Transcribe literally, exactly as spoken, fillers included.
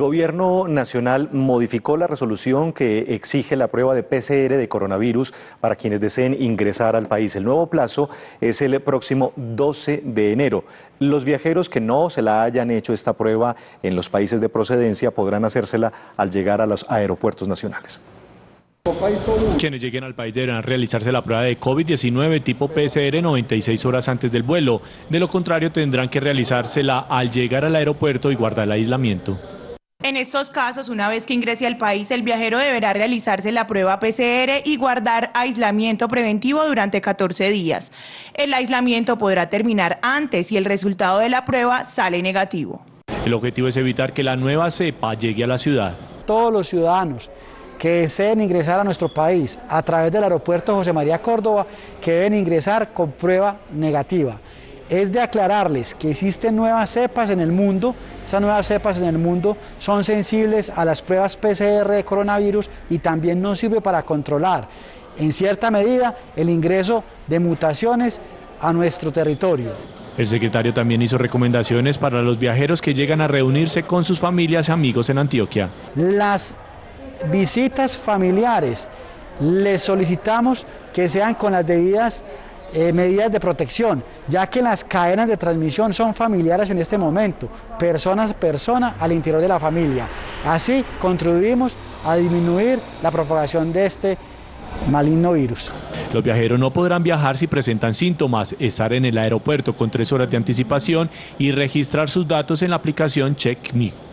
El Gobierno nacional modificó la resolución que exige la prueba de P C R de coronavirus para quienes deseen ingresar al país. El nuevo plazo es el próximo doce de enero. Los viajeros que no se la hayan hecho esta prueba en los países de procedencia podrán hacérsela al llegar a los aeropuertos nacionales. Quienes lleguen al país deberán realizarse la prueba de COVID diecinueve tipo P C R noventa y seis horas antes del vuelo. De lo contrario, tendrán que realizársela al llegar al aeropuerto y guardar el aislamiento. En estos casos, una vez que ingrese al país, el viajero deberá realizarse la prueba P C R y guardar aislamiento preventivo durante catorce días. El aislamiento podrá terminar antes si el resultado de la prueba sale negativo. El objetivo es evitar que la nueva cepa llegue a la ciudad. Todos los ciudadanos que deseen ingresar a nuestro país a través del aeropuerto José María Córdoba, que deben ingresar con prueba negativa. Es de aclararles que existen nuevas cepas en el mundo. Esas nuevas cepas en el mundo son sensibles a las pruebas P C R de coronavirus y también nos sirve para controlar, en cierta medida, el ingreso de mutaciones a nuestro territorio. El secretario también hizo recomendaciones para los viajeros que llegan a reunirse con sus familias y amigos en Antioquia. Las visitas familiares, les solicitamos que sean con las debidas Eh, medidas de protección, ya que las cadenas de transmisión son familiares en este momento, personas a persona al interior de la familia. Así contribuimos a disminuir la propagación de este maligno virus. Los viajeros no podrán viajar si presentan síntomas, estar en el aeropuerto con tres horas de anticipación y registrar sus datos en la aplicación CheckMe.